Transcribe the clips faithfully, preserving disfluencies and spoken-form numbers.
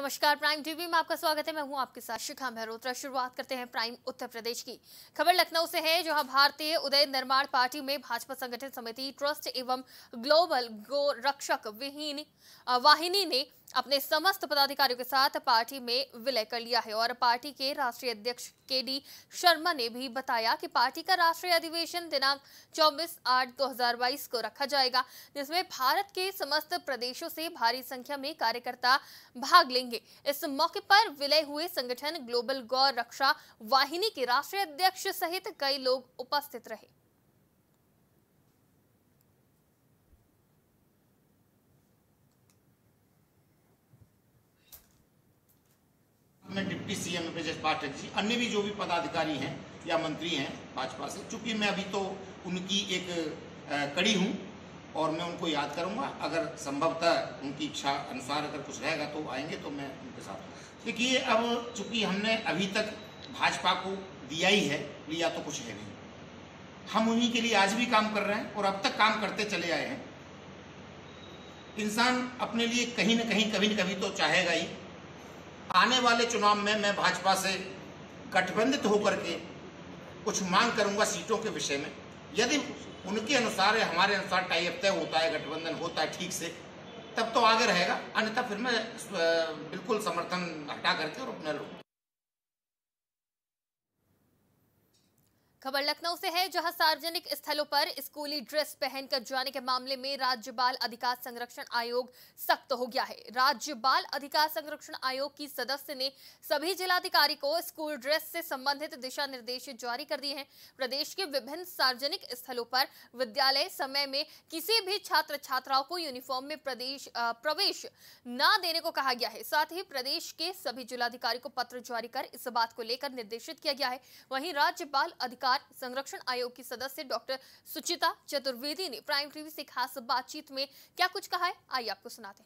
नमस्कार, prime TV में आपका स्वागत है। मैं हूं आपके साथ शिखा मेहरोत्रा। शुरुआत करते हैं प्राइम उत्तर प्रदेश की खबर लखनऊ से है, जहां भारतीय उदय निर्माण पार्टी में भाजपा संगठन समिति ट्रस्ट एवं ग्लोबल गो रक्षक विहीन वाहिनी ने अपने समस्त पदाधिकारियों के साथ पार्टी में विलय कर लिया है। और पार्टी के राष्ट्रीय अध्यक्ष के डी शर्मा ने भी बताया कि पार्टी का राष्ट्रीय अधिवेशन दिनांक चौबीस आठ दो हजार बाईस को रखा जाएगा, जिसमें भारत के समस्त प्रदेशों से भारी संख्या में कार्यकर्ता भाग लेंगे। इस मौके पर विलय हुए संगठन ग्लोबल गौ रक्षा वाहिनी के राष्ट्रीय अध्यक्ष सहित कई लोग उपस्थित रहे। मैं डिप्टी सीएम ब्रजेश पाठक जी, अन्य भी जो भी पदाधिकारी हैं या मंत्री हैं भाजपा से, चूंकि मैं अभी तो उनकी एक कड़ी हूं और मैं उनको याद करूंगा। अगर संभवतः उनकी इच्छा अनुसार अगर कुछ रहेगा तो आएंगे, तो मैं उनके साथ। देखिए, अब चूंकि हमने अभी तक भाजपा को दिया ही है, लिया तो कुछ है नहीं। हम उन्हीं के लिए आज भी काम कर रहे हैं और अब तक काम करते चले आए हैं। इंसान अपने लिए कहीं न कहीं कभी न कभी तो चाहेगा ही। आने वाले चुनाव में मैं भाजपा से गठबंधित होकर के कुछ मांग करूंगा सीटों के विषय में। यदि उनके अनुसार या हमारे अनुसार टाई अप तय होता है, गठबंधन होता है ठीक से, तब तो आगे रहेगा, अन्यथा फिर मैं बिल्कुल समर्थन हटा करके और अपना लूंगा। खबर लखनऊ से है, जहां सार्वजनिक स्थलों पर स्कूली ड्रेस पहनकर जाने के मामले में राज्य बाल अधिकार संरक्षण आयोग सख्त हो गया है। राज्य बाल अधिकार संरक्षण आयोग की सदस्य ने सभी जिलाधिकारी को स्कूल ड्रेस से संबंधित दिशा निर्देश जारी कर दिए हैं। प्रदेश के विभिन्न सार्वजनिक स्थलों पर विद्यालय समय में किसी भी छात्र छात्राओं को यूनिफॉर्म में प्रदेश प्रवेश न देने को कहा गया है। साथ ही प्रदेश के सभी जिलाधिकारी को पत्र जारी कर इस बात को लेकर निर्देशित किया गया है। वहीं राज्य बाल अधिकार संरक्षण आयोग की सदस्य डॉक्टर सुचिता चतुर्वेदी ने प्राइम टीवी से खास बातचीत में क्या कुछ कहा है, आइए आपको सुनाते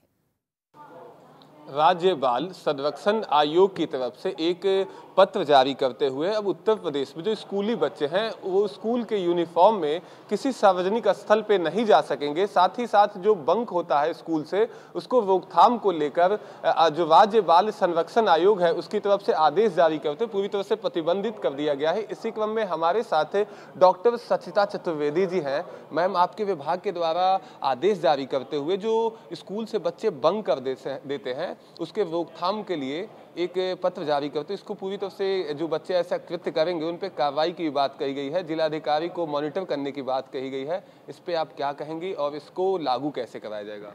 हैं। राज्य बाल संरक्षण आयोग की तरफ से एक पत्र जारी करते हुए अब उत्तर प्रदेश में जो स्कूली बच्चे हैं वो स्कूल के यूनिफॉर्म में किसी सार्वजनिक स्थल पे नहीं जा सकेंगे। साथ ही साथ जो बंक होता है स्कूल से, उसको रोकथाम को लेकर जो राज्य बाल संरक्षण आयोग है उसकी तरफ से आदेश जारी करते पूरी तरह से प्रतिबंधित कर दिया गया है। इसी क्रम में हमारे साथ डॉक्टर सचिता चतुर्वेदी जी हैं। मैम, आपके विभाग के द्वारा आदेश जारी करते हुए जो स्कूल से बच्चे बंक कर देते हैं उसके रोकथाम के लिए एक पत्र जारी करते, इसको पूरी तरह से जो बच्चे ऐसा कृत्य करेंगे उन पे कार्रवाई की बात कही गई है, जिलाधिकारी को मॉनिटर करने की बात कही गई है। इस पे आप क्या कहेंगी और इसको लागू कैसे कराया जाएगा?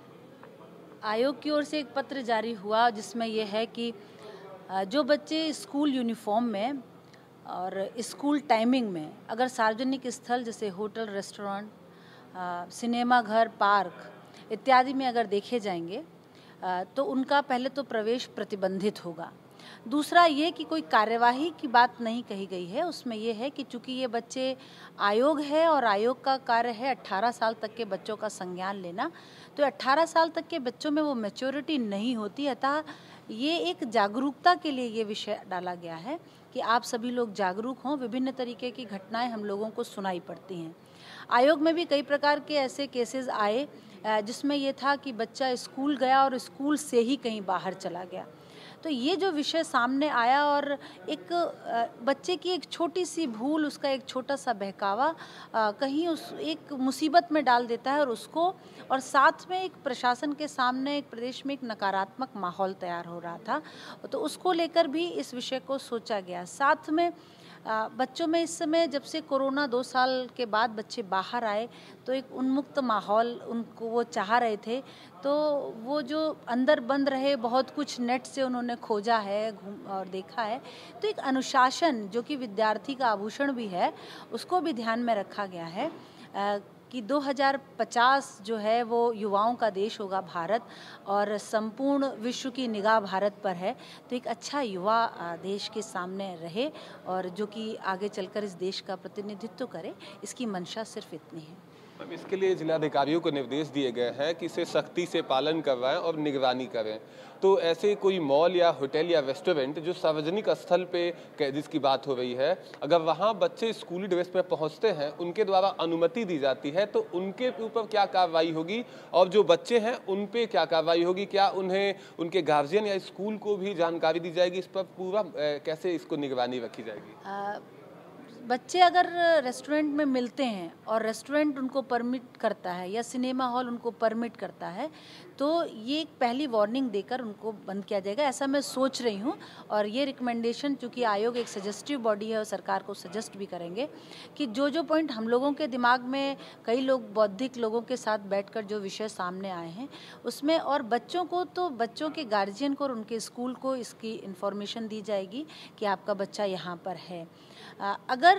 आयोग की ओर से एक पत्र जारी हुआ जिसमें यह है कि जो बच्चे स्कूल यूनिफॉर्म में और स्कूल टाइमिंग में अगर सार्वजनिक स्थल जैसे होटल, रेस्टोरेंट, सिनेमा घर, पार्क इत्यादि में अगर देखे जाएंगे तो उनका पहले तो प्रवेश प्रतिबंधित होगा। दूसरा ये कि कोई कार्यवाही की बात नहीं कही गई है। उसमें यह है कि चूंकि ये बच्चे आयोग है और आयोग का कार्य है अठारह साल तक के बच्चों का संज्ञान लेना, तो अठारह साल तक के बच्चों में वो मैच्योरिटी नहीं होती। अतः ये एक जागरूकता के लिए ये विषय डाला गया है कि आप सभी लोग जागरूक हों। विभिन्न तरीके की घटनाएं हम लोगों को सुनाई पड़ती हैं। आयोग में भी कई प्रकार के ऐसे केसेस आए जिसमें यह था कि बच्चा स्कूल गया और स्कूल से ही कहीं बाहर चला गया। तो ये जो विषय सामने आया और एक बच्चे की एक छोटी सी भूल, उसका एक छोटा सा बहकावा कहीं उस एक मुसीबत में डाल देता है और उसको, और साथ में एक प्रशासन के सामने एक प्रदेश में एक नकारात्मक माहौल तैयार हो रहा था, तो उसको लेकर भी इस विषय को सोचा गया। साथ में बच्चों में इस समय जब से कोरोना दो साल के बाद बच्चे बाहर आए तो एक उन्मुक्त माहौल उनको वो चाह रहे थे, तो वो जो अंदर बंद रहे, बहुत कुछ नेट से उन्होंने खोजा है, घूम और देखा है, तो एक अनुशासन जो कि विद्यार्थी का आभूषण भी है उसको भी ध्यान में रखा गया है कि दो हज़ार पचास जो है वो युवाओं का देश होगा भारत और संपूर्ण विश्व की निगाह भारत पर है। तो एक अच्छा युवा देश के सामने रहे और जो कि आगे चलकर इस देश का प्रतिनिधित्व करे, इसकी मंशा सिर्फ इतनी है। इसके लिए जिलाधिकारियों को निर्देश दिए गए हैं कि इसे सख्ती से पालन करवाएं और निगरानी करें। तो ऐसे कोई मॉल या होटल या रेस्टोरेंट जो सार्वजनिक स्थल पे जिसकी बात हो रही है, अगर वहां बच्चे स्कूली ड्रेस में पहुंचते हैं, उनके द्वारा अनुमति दी जाती है, तो उनके ऊपर क्या कार्रवाई होगी और जो बच्चे हैं उन पे क्या कार्रवाई होगी? क्या उन्हें उनके गार्जियन या स्कूल को भी जानकारी दी जाएगी? इस पर पूरा कैसे इसको निगरानी रखी जाएगी? आ, बच्चे अगर रेस्टोरेंट में मिलते हैं और रेस्टोरेंट उनको परमिट करता है या सिनेमा हॉल उनको परमिट करता है, तो ये एक पहली वार्निंग देकर उनको बंद किया जाएगा, ऐसा मैं सोच रही हूँ। और ये रिकमेंडेशन, चूँकि आयोग एक सजेस्टिव बॉडी है और सरकार को सजेस्ट भी करेंगे कि जो जो पॉइंट हम लोगों के दिमाग में, कई लोग बौद्धिक लोगों के साथ बैठकर जो विषय सामने आए हैं उसमें, और बच्चों को तो बच्चों के गार्जियन को और उनके स्कूल को इसकी इन्फॉर्मेशन दी जाएगी कि आपका बच्चा यहाँ पर है। अगर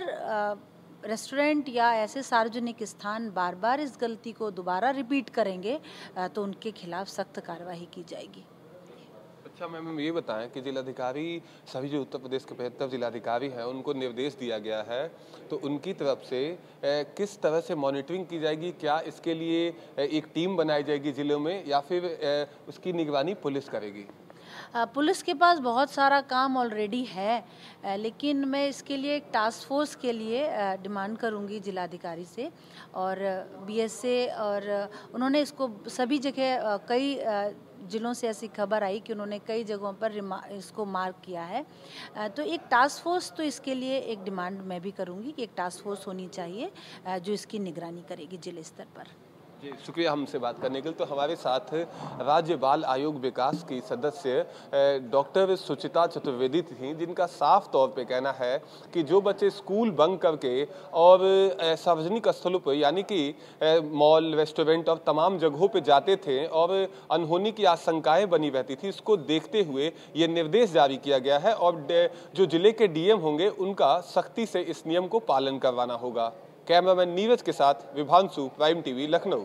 रेस्टोरेंट या ऐसे सार्वजनिक स्थान बार बार इस गलती को दोबारा रिपीट करेंगे तो उनके खिलाफ सख्त कार्रवाई की जाएगी। अच्छा मैम, ये बताएं कि जिलाधिकारी, सभी जो उत्तर प्रदेश के पचहत्तर जिलाधिकारी हैं उनको निर्देश दिया गया है, तो उनकी तरफ से किस तरह से मॉनिटरिंग की जाएगी? क्या इसके लिए एक टीम बनाई जाएगी जिलों में, या फिर उसकी निगरानी पुलिस करेगी? पुलिस के पास बहुत सारा काम ऑलरेडी है, लेकिन मैं इसके लिए एक टास्क फोर्स के लिए डिमांड करूंगी जिलाधिकारी से और बीएसए, और उन्होंने इसको सभी जगह, कई जिलों से ऐसी खबर आई कि उन्होंने कई जगहों पर इसको मार्क किया है। तो एक टास्क फोर्स, तो इसके लिए एक डिमांड मैं भी करूंगी कि एक टास्क फोर्स होनी चाहिए जो इसकी निगरानी करेगी जिले स्तर पर। जी, शुक्रिया हमसे बात करने के लिए। तो हमारे साथ राज्य बाल आयोग विकास की सदस्य डॉक्टर सुचिता चतुर्वेदी थी, जिनका साफ तौर पे कहना है कि जो बच्चे स्कूल बंक करके और सार्वजनिक स्थलों पर, यानी कि मॉल, रेस्टोरेंट और तमाम जगहों पे जाते थे और अनहोनी की आशंकाएं बनी रहती थी, इसको देखते हुए ये निर्देश जारी किया गया है और जो जिले के डीएम होंगे उनका सख्ती से इस नियम को पालन करवाना होगा। कैमरामैन नीरज के साथ विभांशु, प्राइम टीवी, लखनऊ।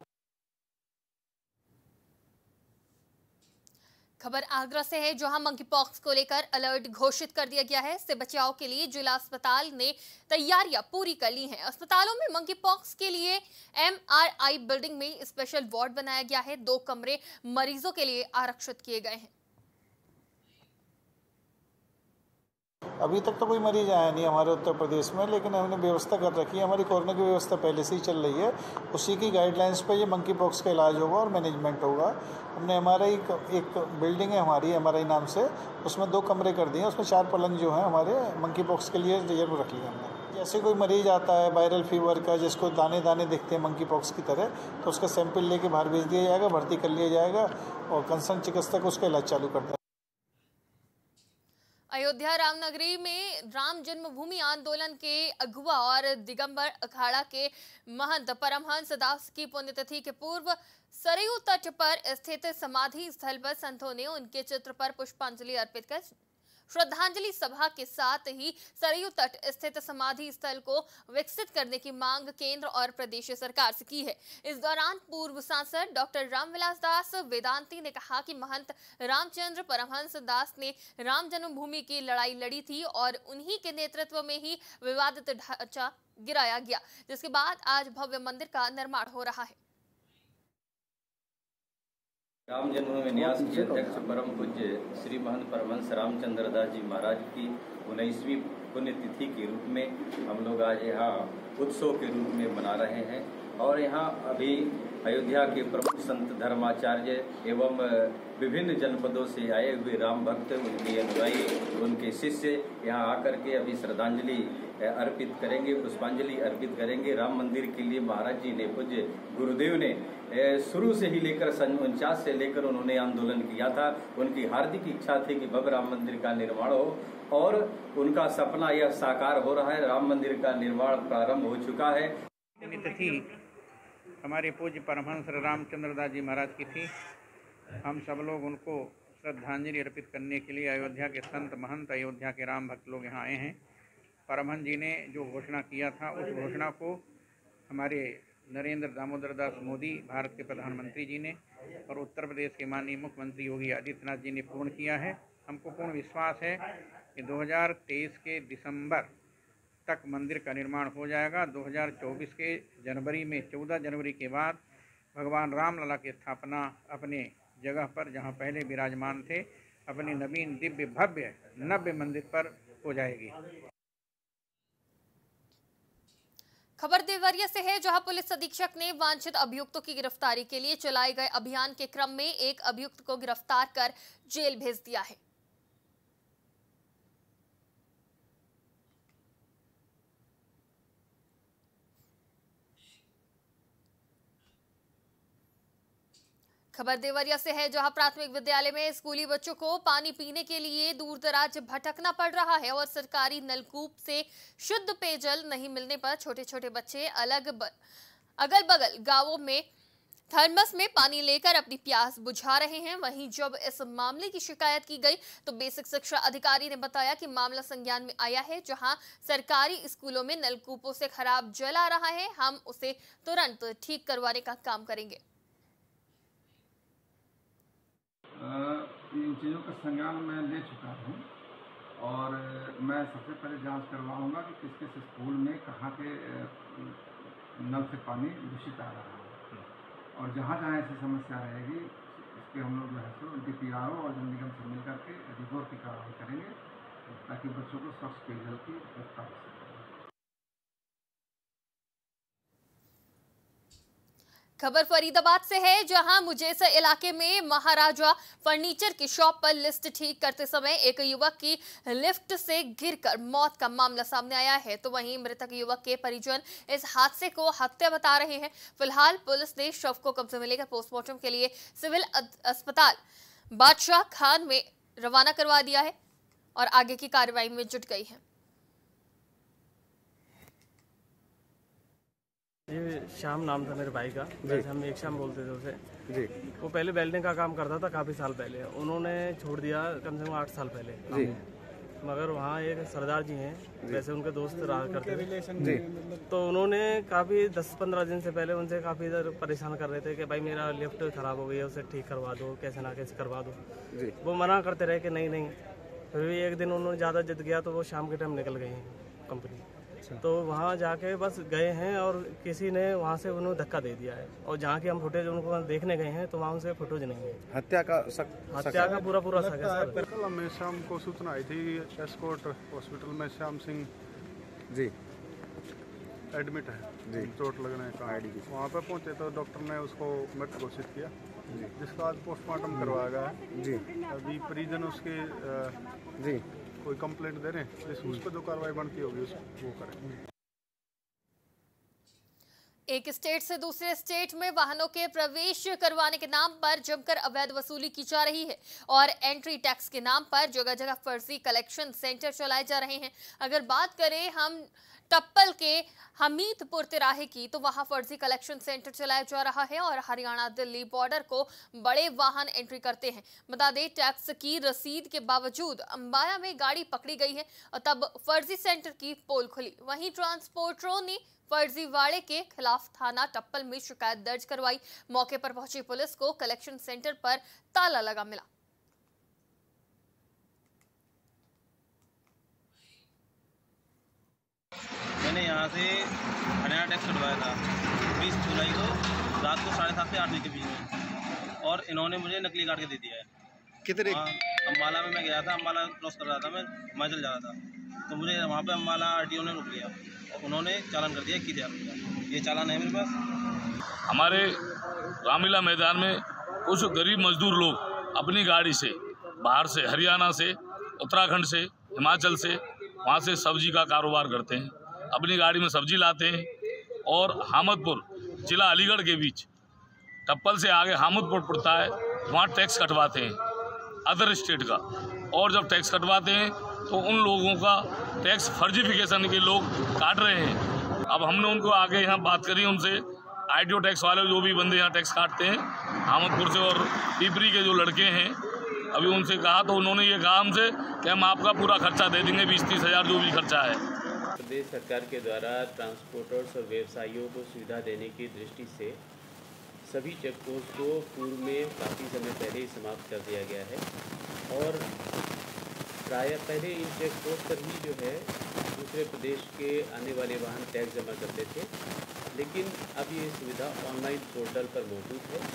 खबर आगरा से है, जहां मंकी पॉक्स को लेकर अलर्ट घोषित कर दिया गया है। इससे बचाव के लिए जिला अस्पताल ने तैयारियां पूरी कर ली हैं। अस्पतालों में मंकी पॉक्स के लिए एमआरआई बिल्डिंग में स्पेशल वार्ड बनाया गया है। दो कमरे मरीजों के लिए आरक्षित किए गए हैं। अभी तक तो कोई मरीज आया नहीं हमारे उत्तर प्रदेश में, लेकिन हमने व्यवस्था कर रखी है। हमारी कोरोना की व्यवस्था पहले से ही चल रही है, उसी की गाइडलाइंस पर ये मंकी पॉक्स का इलाज होगा और मैनेजमेंट होगा। हमने एमआरआई, एक बिल्डिंग है हमारी एमआरआई नाम से, उसमें दो कमरे कर दिए, उसमें चार पलंग जो हैं हमारे मंकी पॉक्स के लिए रिजर्व रख लिया हमने। जैसे कोई मरीज आता है वायरल फीवर का, जिसको दाने दाने दिखते हैं मंकी पॉक्स की तरह, तो उसका सैंपल लेके बाहर भेज दिया जाएगा, भर्ती कर लिया जाएगा और कंसर्न चिकित्सक उसका इलाज चालू कर देगा। अयोध्या रामनगरी में राम जन्मभूमि आंदोलन के अगुवा और दिगंबर अखाड़ा के महंत परमहंस दास की पुण्यतिथि के पूर्व सरयू तट पर स्थित समाधि स्थल पर संतों ने उनके चित्र पर पुष्पांजलि अर्पित कर श्रद्धांजलि सभा के साथ ही सरयू तट स्थित समाधि स्थल को विकसित करने की मांग केंद्र और प्रदेश सरकार से की है। इस दौरान पूर्व सांसद डॉक्टर रामविलास दास वेदांती ने कहा कि महंत रामचंद्र परमहंस दास ने राम जन्मभूमि की लड़ाई लड़ी थी और उन्हीं के नेतृत्व में ही विवादित ढांचा गिराया गया, जिसके बाद आज भव्य मंदिर का निर्माण हो रहा है। राम जन्मभूमि न्यास के अध्यक्ष परम पूज्य श्री महंत परमहंस रामचंद्र दास जी महाराज की उन्नीसवीं पुण्यतिथि के रूप में हम लोग आज यहाँ उत्सव के रूप में मना रहे हैं। और यहाँ अभी अयोध्या के प्रमुख संत धर्माचार्य एवं विभिन्न जनपदों से आए हुए राम भक्त, उनके अनुयायी, उनके शिष्य यहाँ आकर के अभी श्रद्धांजलि अर्पित करेंगे, पुष्पांजलि अर्पित करेंगे। राम मंदिर के लिए महाराज जी ने, पूज्य गुरुदेव ने शुरू से ही लेकर सन उनचास से लेकर उन्होंने आंदोलन किया था। उनकी हार्दिक इच्छा थी कि भव्य राम मंदिर का निर्माण हो और उनका सपना यह साकार हो रहा है। राम मंदिर का निर्माण प्रारंभ हो चुका है। पुण्यतिथि हमारे पूज्य परमहंस रामचंद्र दास जी महाराज की थी। हम सब लोग उनको श्रद्धांजलि अर्पित करने के लिए अयोध्या के संत महंत, अयोध्या के राम भक्त लोग यहाँ आए हैं। परमहंस जी ने जो घोषणा किया था, उस घोषणा को हमारे नरेंद्र दामोदर दास मोदी, भारत के प्रधानमंत्री जी ने, और उत्तर प्रदेश के माननीय मुख्यमंत्री योगी आदित्यनाथ जी ने पूर्ण किया है। हमको पूर्ण विश्वास है कि दो हज़ार तेईस के दिसंबर तक मंदिर का निर्माण हो जाएगा। दो हज़ार चौबीस के जनवरी में चौदह जनवरी के बाद भगवान रामलला की स्थापना अपने जगह पर जहां पहले विराजमान थे अपने नवीन दिव्य भव्य नव्य मंदिर पर हो जाएगी। खबर देवरिया से है, जहां पुलिस अधीक्षक ने वांछित अभियुक्तों की गिरफ्तारी के लिए चलाए गए अभियान के क्रम में एक अभियुक्त को गिरफ्तार कर जेल भेज दिया है। खबर देवरिया से है, जहां प्राथमिक विद्यालय में स्कूली बच्चों को पानी पीने के लिए दूर दराज भटकना पड़ रहा है और सरकारी नलकूप से शुद्ध पेयजल नहीं मिलने पर छोटे छोटे बच्चे अलग ब... अगल बगल गांवों में थर्मस में पानी लेकर अपनी प्यास बुझा रहे हैं। वहीं जब इस मामले की शिकायत की गई तो बेसिक शिक्षा अधिकारी ने बताया कि मामला संज्ञान में आया है। जहां सरकारी स्कूलों में नलकूपों से खराब जल आ रहा है, हम उसे तुरंत ठीक करवाने का काम करेंगे। इन चीज़ों का संज्ञान मैं ले चुका हूँ और मैं सबसे पहले जांच करवाऊंगा कि किस किस स्कूल में कहाँ के नल से पानी दूषित आ रहा है और जहाँ जहाँ ऐसी समस्या रहेगी इसके हम लोग जो है सो डी पी आर ओ और जल निगम से मिल करके रिपोर्ट की कार्रवाई करेंगे ताकि बच्चों को स्वच्छ पेयजल की व्यवस्था हो सके। खबर फरीदाबाद से है, जहां मुजेसा इलाके में महाराजा फर्नीचर की शॉप पर लिस्ट ठीक करते समय एक युवक की लिफ्ट से गिरकर मौत का मामला सामने आया है। तो वहीं मृतक युवक के परिजन इस हादसे को हत्या बता रहे हैं। फिलहाल पुलिस ने शव को कब्जे में लेकर पोस्टमार्टम के लिए सिविल अस्पताल बादशाह खान में रवाना करवा दिया है और आगे की कार्रवाई में जुट गई है। ये श्याम नाम था मेरे भाई का, वैसे हम एक श्याम बोलते थे उसे जी। वो पहले वेल्डिंग का काम करता था काफ़ी साल पहले, उन्होंने छोड़ दिया कम से कम आठ साल पहले जी। मगर वहाँ एक सरदार जी हैं, वैसे उनके दोस्त रहा करते थे जी। तो उन्होंने काफ़ी दस पंद्रह दिन से पहले उनसे काफ़ी इधर परेशान कर रहे थे कि भाई मेरा लिफ्ट ख़राब हो गई है, उसे ठीक करवा दो, कैसे ना कैसे करवा दो जी। वो मना करते रहे कि नहीं नहीं। फिर भी एक दिन उन्होंने ज़्यादा जिद गया तो वो शाम के टाइम निकल गए हैं कंपनी। तो वहाँ जाके बस गए हैं और किसी ने वहाँ से उन्हें धक्का दे दिया है और जहाँ की हम फुटेज उनको देखने गए हैं तो वहाँ उनसे फुटेज नहीं है। हत्या का सक, हत्या का पूरा पूरा सक है। कल हमें शाम को सूचना आई थी एस्कॉर्ट हॉस्पिटल में श्याम सिंह जी एडमिट है जी, चोट लगने का। वहाँ पे पहुँचे तो डॉक्टर ने उसको मृत घोषित किया जी, जिसका आज पोस्टमार्टम करवाया गया है जी। अभी परिजन उसके जी कोई कंप्लेंट दे रहे हैं, उस पर जो कार्रवाई बनती होगी वो करें। एक स्टेट से दूसरे स्टेट में वाहनों के प्रवेश करवाने के नाम पर जमकर अवैध वसूली की जा रही है और एंट्री टैक्स के नाम पर जगह जगह फर्जी कलेक्शन सेंटर चलाए जा रहे हैं। अगर बात करें हम टप्पल के हमीदपुर तिराहे की, तो वहां फर्जी कलेक्शन सेंटर चलाया जा रहा है और हरियाणा दिल्ली बॉर्डर को बड़े वाहन एंट्री करते हैं। बता दें, टैक्स की रसीद के बावजूद अंबाला में गाड़ी पकड़ी गई है और तब फर्जी सेंटर की पोल खुली। वहीं ट्रांसपोर्टरों ने फर्जीवाड़े के खिलाफ थाना टप्पल में शिकायत दर्ज करवाई। मौके पर पहुंची पुलिस को कलेक्शन सेंटर पर ताला लगा मिला। मैंने यहाँ से हरियाणा टैक्स कटवाया था बीस जुलाई को रात को साढ़े सात से आठ बजे के बीच में, और इन्होंने मुझे नकली काट के दे दिया है। कितने? अम्बाला में मैं गया था, अम्बाला क्रॉस कर रहा था, मैं हिमाचल जा रहा था, तो मुझे वहाँ पे अम्बाला आरटीओ ने रोक लिया और उन्होंने चालान कर दिया इक्कीस हज़ार रुपया। ये चालान है मेरे पास। हमारे रामलीला मैदान में कुछ गरीब मजदूर लोग अपनी गाड़ी से बाहर से, हरियाणा से, उत्तराखंड से, हिमाचल से, वहाँ से सब्जी का कारोबार करते हैं। अपनी गाड़ी में सब्जी लाते हैं और हामदपुर जिला अलीगढ़ के बीच टप्पल से आगे हामदपुर पड़ता है, वहाँ टैक्स कटवाते हैं अदर स्टेट का। और जब टैक्स कटवाते हैं तो उन लोगों का टैक्स फर्जिफिकेशन के लोग काट रहे हैं। अब हमने उनको आगे यहाँ बात करी, उनसे आईटीओ टैक्स वाले जो भी बंदे यहाँ टैक्स काटते हैं हामदपुर से और पिपरी के जो लड़के हैं, अभी उनसे कहा तो उन्होंने ये कहा हमसे कि हम आपका पूरा खर्चा दे देंगे, बीस तीस हज़ार जो भी खर्चा है। प्रदेश सरकार के द्वारा ट्रांसपोर्टर्स और व्यवसायियों को सुविधा देने की दृष्टि से सभी चेकपोस्ट को पूर्व में काफ़ी समय पहले ही समाप्त कर दिया गया है और प्रायः पहले इन चेकपोस्ट पर ही जो है दूसरे प्रदेश के आने वाले वाहन टैक्स जमा करते थे, लेकिन अब ये सुविधा ऑनलाइन पोर्टल पर मौजूद है।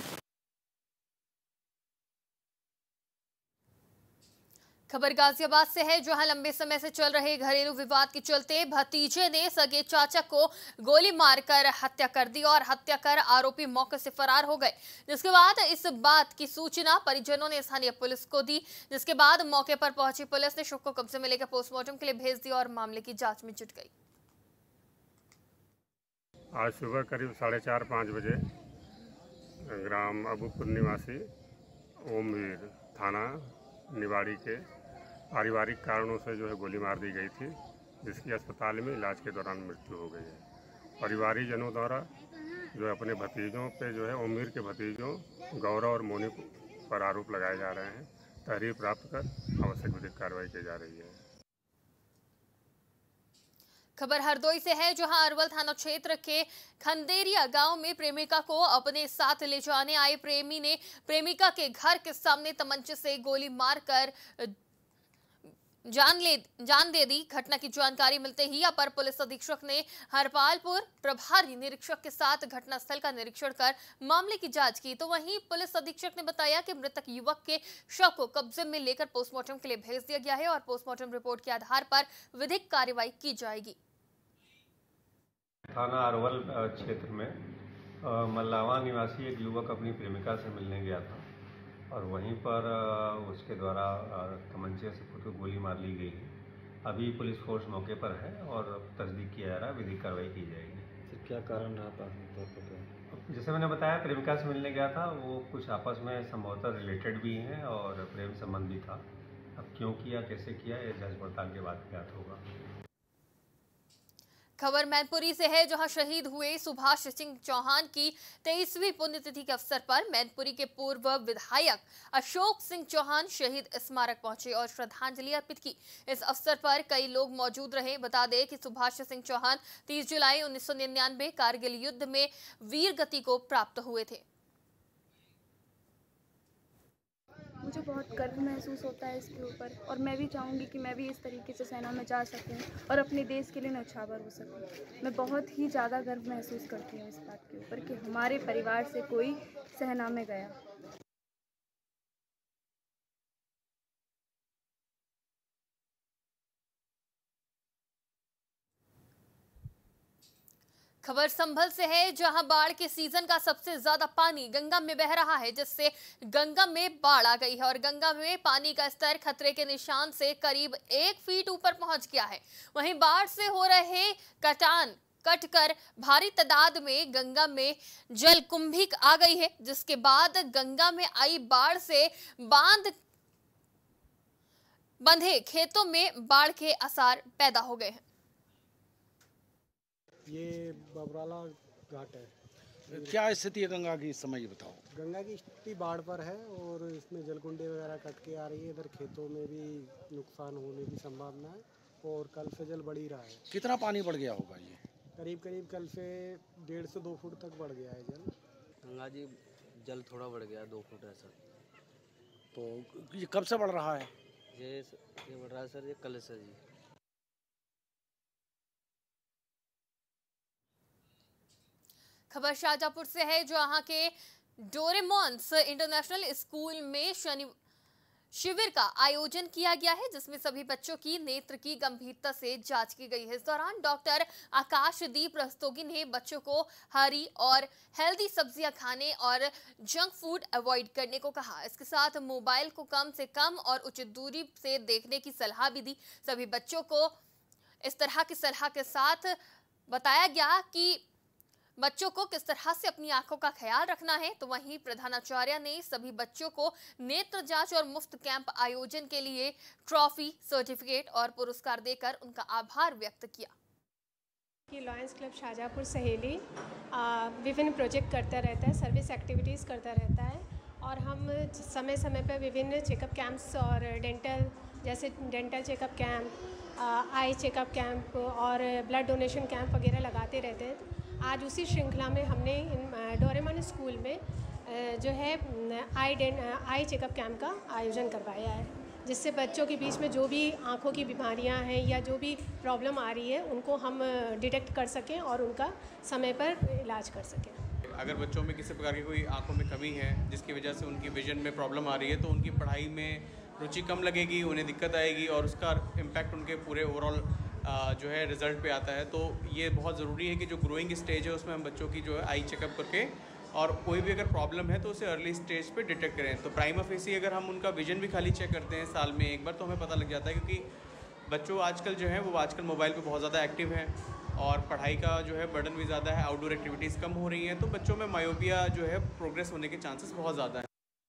खबर गाजियाबाद से है, जहां लंबे समय से चल रहे घरेलू विवाद के चलते भतीजे ने सगे चाचा को गोली मारकर हत्या कर दी और हत्या कर आरोपी मौके से फरार हो गए। जिसके बाद इस बात की सूचना परिजनों ने स्थानीय पुलिस को दी, जिसके बाद मौके पर पहुंची पुलिस ने शव को कब्जे में लेकर पोस्टमार्टम के लिए भेज दिया और मामले की जांच में जुट गई। आज सुबह करीब साढ़े चार पाँच बजे ग्राम अबूपुर निवासी ओमवीर थाना निवाड़ी के पारिवारिक कारणों से जो है गोली मार दी गई थी, जिसकी अस्पताल में इलाज के दौरान मृत्यु हो गई है। परिवारिक जनों द्वारा जो अपने भतीजों पे जो है ओमवीर के भतीजों गौरव और मोनी पर आरोप लगाए जा रहे हैं। तहरीर प्राप्त कर आवश्यक विधिक कार्रवाई की जा रही है। खबर हरदोई से है, जहां अरवल थाना क्षेत्र के खंदेरिया गांव में प्रेमिका को अपने साथ ले जाने आए प्रेमी ने प्रेमिका के घर के सामने तमंचे से गोली मारकर जान ले जान दे दी। घटना की जानकारी मिलते ही अपर पुलिस अधीक्षक ने हरपालपुर प्रभारी निरीक्षक के साथ घटनास्थल का निरीक्षण कर मामले की जांच की। तो वहीं पुलिस अधीक्षक ने बताया कि मृतक युवक के शव को कब्जे में लेकर पोस्टमार्टम के लिए भेज दिया गया है और पोस्टमार्टम रिपोर्ट के आधार पर विधिक कार्रवाई की जाएगी। थाना अरवल क्षेत्र में मल्लावा निवासी एक युवक अपनी प्रेमिका से मिलने गया था और वहीं पर उसके द्वारा तमंचे से खुद को गोली मार ली गई है। अभी पुलिस फोर्स मौके पर है और तस्दीक किया जा रहा है, विधिक कार्रवाई की जाएगी। तो क्या कारण रहा प्राथमिक तौर पर? जैसे मैंने बताया, प्रेमिका से मिलने गया था, वो कुछ आपस में संभवतः रिलेटेड भी हैं और प्रेम संबंध भी था। अब क्यों किया, कैसे किया, ये जांच पड़ताल के बाद ज्ञात होगा। खबर मैनपुरी से है, जहां शहीद हुए सुभाष सिंह चौहान की तेईसवीं पुण्यतिथि के अवसर पर मैनपुरी के पूर्व विधायक अशोक सिंह चौहान शहीद स्मारक पहुंचे और श्रद्धांजलि अर्पित की। इस अवसर पर कई लोग मौजूद रहे। बता दें कि सुभाष सिंह चौहान तीस जुलाई उन्नीस सौ निन्यानवे कारगिल युद्ध में वीर गति को प्राप्त हुए थे। मुझे बहुत गर्व महसूस होता है इसके ऊपर और मैं भी चाहूँगी कि मैं भी इस तरीके से सेना में जा सकूँ और अपने देश के लिए न्यौछावर हो सकूँ। मैं बहुत ही ज़्यादा गर्व महसूस करती हूँ इस बात के ऊपर कि हमारे परिवार से कोई सेना में गया। खबर संभल से है, जहां बाढ़ के सीजन का सबसे ज्यादा पानी गंगा में बह रहा है, जिससे गंगा में बाढ़ आ गई है और गंगा में पानी का स्तर खतरे के निशान से करीब एक फीट ऊपर पहुंच गया है। वहीं बाढ़ से हो रहे कटान कटकर भारी तादाद में गंगा में जल कुंभिक आ गई है, जिसके बाद गंगा में आई बाढ़ से बांध बंधे खेतों में बाढ़ के आसार पैदा हो गए हैं। ये बबराला घाट है। क्या स्थिति है गंगा की इस समय, ये बताओ। गंगा की स्थिति बाढ़ पर है और इसमें जलकुंडी वगैरह कट के आ रही है। इधर खेतों में भी नुकसान होने की संभावना है और कल से जल बढ़ ही रहा है। कितना पानी बढ़ गया होगा? ये करीब करीब कल से डेढ़ से दो फुट तक बढ़ गया है जल। गंगा जी जल थोड़ा बढ़ गया, दो फुट है सर। तो ये कब से बढ़ रहा है? ये ये बढ़ रहा है सर, ये कल से जी। खबर शाहजहांपुर से है, जहां के डोरेमोन्स इंटरनेशनल स्कूल में शनि शिविर का आयोजन किया गया है, जिसमें सभी बच्चों की नेत्र की गंभीरता से जांच की गई है। इस दौरान डॉक्टर आकाशदीप रस्तोगी ने बच्चों को हरी और हेल्दी सब्जियां खाने और जंक फूड अवॉइड करने को कहा। इसके साथ मोबाइल को कम से कम और उचित दूरी से देखने की सलाह भी दी। सभी बच्चों को इस तरह की सलाह के साथ बताया गया कि बच्चों को किस तरह से अपनी आंखों का ख्याल रखना है। तो वहीं प्रधानाचार्य ने सभी बच्चों को नेत्र जांच और मुफ्त कैंप आयोजन के लिए ट्रॉफी, सर्टिफिकेट और पुरस्कार देकर उनका आभार व्यक्त किया। कि लॉयंस क्लब शाहजहांपुर सहेली विभिन्न प्रोजेक्ट करता रहता है, सर्विस एक्टिविटीज़ करता रहता है और हम समय समय पर विभिन्न चेकअप कैंप्स और डेंटल जैसे dental checkup camp, eye checkup camp और ब्लड डोनेशन कैंप वगैरह लगाते रहते हैं। आज उसी श्रृंखला में हमने डोरेमोन स्कूल में जो है आई आई चेकअप कैंप का आयोजन करवाया है। जिससे बच्चों के बीच में जो भी आँखों की बीमारियाँ हैं या जो भी प्रॉब्लम आ रही है उनको हम डिटेक्ट कर सकें और उनका समय पर इलाज कर सकें। अगर बच्चों में किसी प्रकार की कोई आंखों में कमी है जिसकी वजह से उनकी विजन में प्रॉब्लम आ रही है तो उनकी पढ़ाई में रुचि कम लगेगी, उन्हें दिक्कत आएगी और उसका इम्पैक्ट उनके पूरे ओवरऑल जो है रिज़ल्ट पे आता है। तो ये बहुत ज़रूरी है कि जो ग्रोइंग स्टेज है उसमें हम बच्चों की जो है आई चेकअप करके और कोई भी अगर प्रॉब्लम है तो उसे अर्ली स्टेज पे डिटेक्ट करें। तो प्राइमा फेसी अगर हम उनका विजन भी खाली चेक करते हैं साल में एक बार तो हमें पता लग जाता है, क्योंकि बच्चों आजकल जो है वो आजकल मोबाइल पे बहुत ज़्यादा एक्टिव हैं और पढ़ाई का जो है बर्डन भी ज़्यादा है, आउटडोर एक्टिविटीज़ कम हो रही हैं, तो बच्चों में मायोपिया जो है प्रोग्रेस होने के चांसेस बहुत ज़्यादा हैं।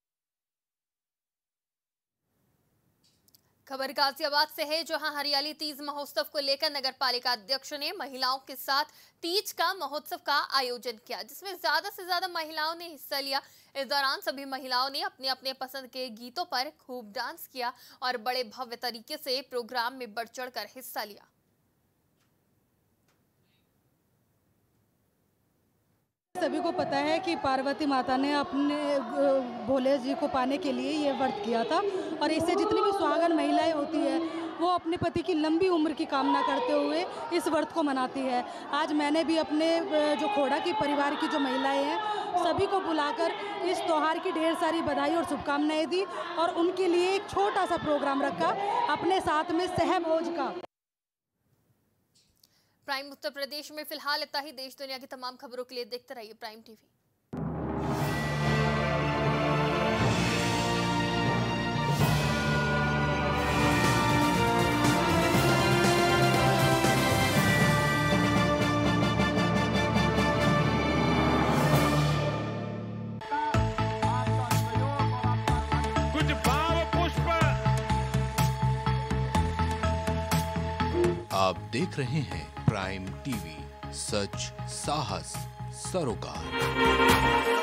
खबर गाजियाबाद से है, जहां हरियाली तीज महोत्सव को लेकर नगर पालिका अध्यक्ष ने महिलाओं के साथ तीज का महोत्सव का आयोजन किया, जिसमें ज्यादा से ज्यादा महिलाओं ने हिस्सा लिया। इस दौरान सभी महिलाओं ने अपने अपने पसंद के गीतों पर खूब डांस किया और बड़े भव्य तरीके से प्रोग्राम में बढ़ चढ़ कर हिस्सा लिया। सभी को पता है कि पार्वती माता ने अपने भोले जी को पाने के लिए ये व्रत किया था और इससे जितनी भी सुहागन महिलाएं होती है वो अपने पति की लंबी उम्र की कामना करते हुए इस व्रत को मनाती है। आज मैंने भी अपने जो खोड़ा की परिवार की जो महिलाएं हैं सभी को बुलाकर इस त्योहार की ढेर सारी बधाई और शुभकामनाएं दी और उनके लिए एक छोटा सा प्रोग्राम रखा अपने साथ में सहभोज का। प्राइम उत्तर प्रदेश में फिलहाल इतना ही। देश दुनिया की तमाम खबरों के लिए देखते रहिए प्राइम टीवी। कुछ भाव पुष्प। आप देख रहे हैं प्राइम टीवी, सच साहस सरोकार।